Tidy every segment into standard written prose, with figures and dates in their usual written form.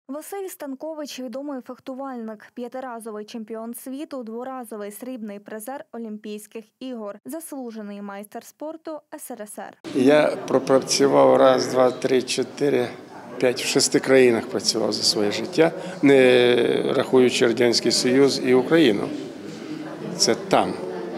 Василь Станкович – відомий фехтувальник, п'ятиразовий чемпіон світу, дворазовий срібний призер Олімпійських ігор, заслужений майстер спорту СРСР. Я пропрацював раз, два, три, чотири, п'ять, в 6 країнах працював за своє життя, не рахуючи Радянський Союз і Україну. Це там.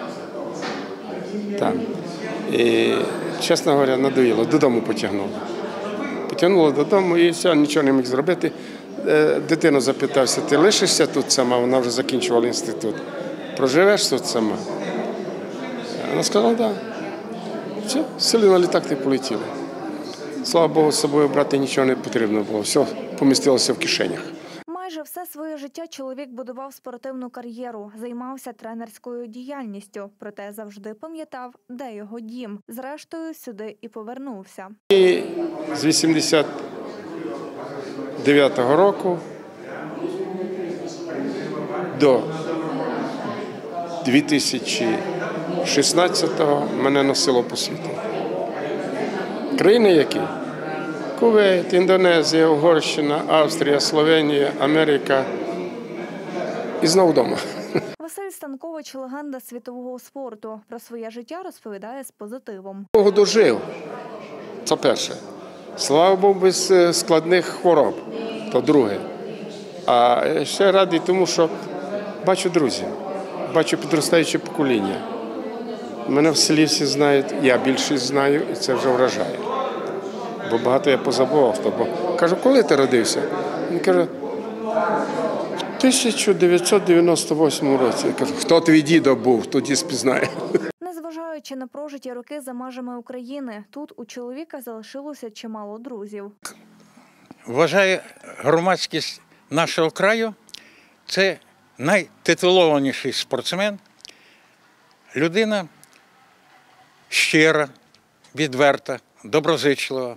І, чесно говоря, надоїло, додому потягнуло. Потягнуло додому і все, нічого не міг зробити. Дитину запитався, ти лишишся тут сама? Вона вже закінчувала інститут. Проживеш тут сама? Вона сказала, так. Все, сіли на літак і полетіли. Слава Богу, з собою брати нічого не потрібно було. Все помістилося в кишенях. Майже все своє життя чоловік будував спортивну кар'єру, займався тренерською діяльністю, проте завжди пам'ятав, де його дім. Зрештою, сюди і повернувся. І з 89-го року до 2016-го мене носило по світу. Країни які? Кувейт, Індонезія, Угорщина, Австрія, Словенія, Америка. І знову вдома. Василь Станкович – легенда світового спорту. Про своє життя розповідає з позитивом. Довго дожив. Це перше. Слава Богу, без складних хвороб. То друге. А ще радий тому, що бачу друзів, бачу підростаюче покоління. Мене в селі всі знають, я більшість знаю, і це вже вражає. Бо багато я позабував. Бо кажу, коли ти родився? Він каже, в 1998 році. Я кажу, хто твій дідо був, тоді спізнає. Незважаючи на прожиті роки за межами України, тут у чоловіка залишилося чимало друзів. Вважаю, громадськість нашого краю – це найтитулованіший спортсмен, людина щира, відверта, доброзичлива,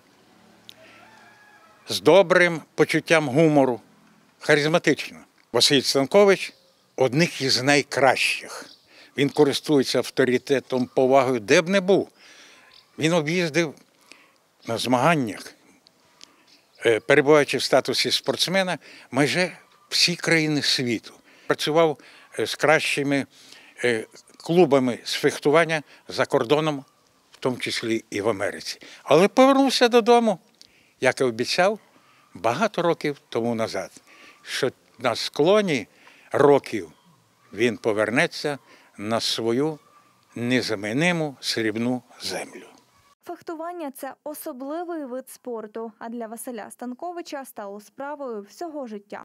з добрим почуттям гумору, харизматична. Василь Станкович – одних із найкращих. Він користується авторитетом, повагою, де б не був. Він об'їздив на змаганнях, перебуваючи в статусі спортсмена, майже всі країни світу. Працював з кращими клубами з фехтування за кордоном, в тому числі і в Америці. Але повернувся додому, як і обіцяв, багато років тому назад, що на склоні років він повернеться на свою незаміниму срібну землю. Фехтування – це особливий вид спорту, а для Василя Станковича стало справою всього життя.